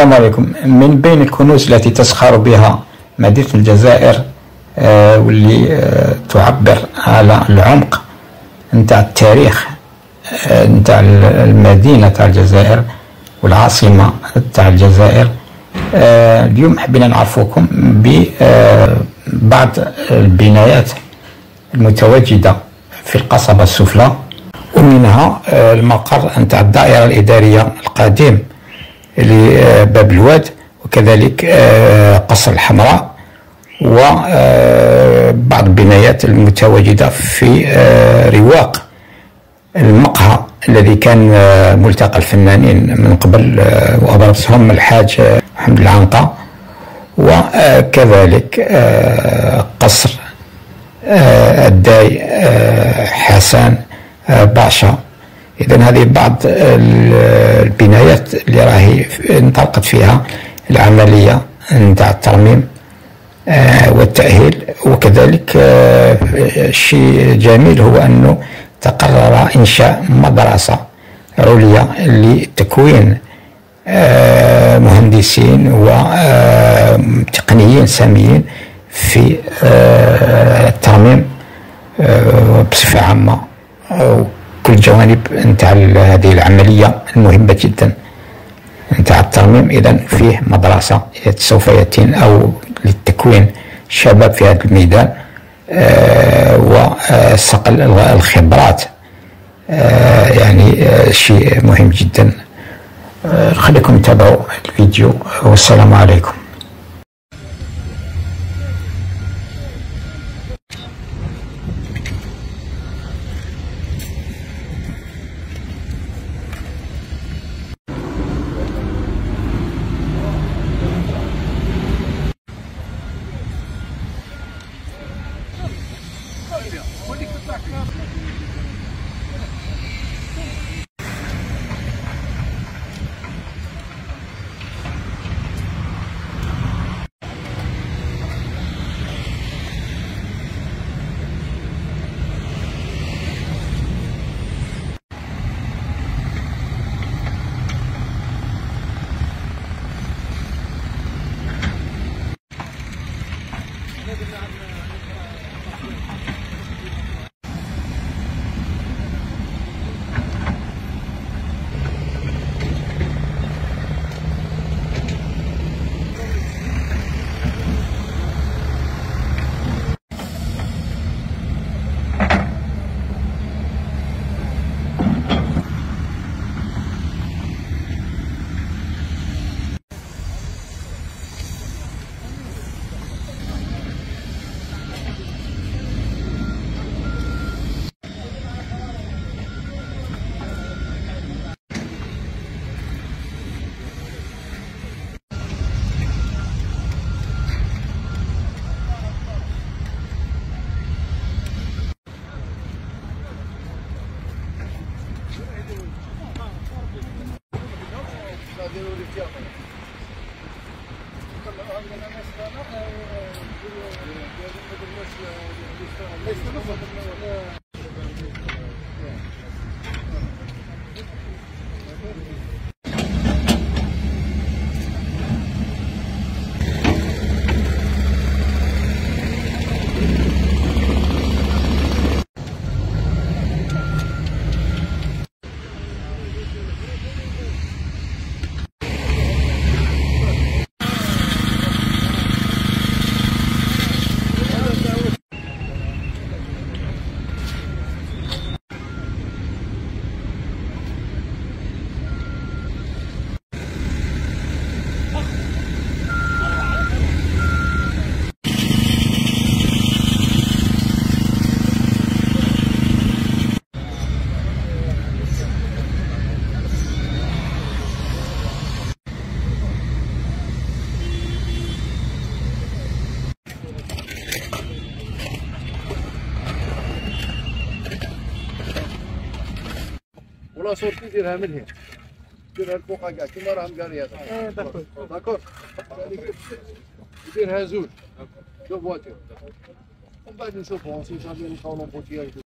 السلام عليكم. من بين الكنوز التي تزخر بها مدينة الجزائر واللي تعبر على العمق نتاع التاريخ نتاع المدينة تاع الجزائر والعاصمة تاع الجزائر. اليوم حبينا نعرفوكم ببعض البنايات المتواجدة في القصبة السفلى، ومنها المقر نتاع الدائرة الإدارية القديم لباب الواد، وكذلك قصر الحمراء، وبعض البنايات المتواجدة في رواق المقهى الذي كان ملتقى الفنانين من قبل، وأبرزهم الحاج محمد العنقا، وكذلك قصر الداي حسن باشا. إذن هذه بعض البنايات اللي راهي انطلقت فيها العملية نتاع الترميم والتأهيل. وكذلك شيء جميل هو أنه تقرر إنشاء مدرسة عليا لتكوين مهندسين وتقنيين ساميين في الترميم بصفة عامة، كل الجوانب نتاع هذه العملية المهمة جدا نتاع الترميم. إذن فيه مدرسة سوف يتم أو للتكوين شباب في هذا الميدان وصقل الخبرات، يعني شيء مهم جدا. خليكم تتابعوا الفيديو، والسلام عليكم. ولا صورتي ديرها من هنا، ديرها الفوق كاع كيما راهم قاريات. داكور ديرها زوج دو فواتير، ومن بعد نشوفو سي جامي نلقاو لومبوتياج.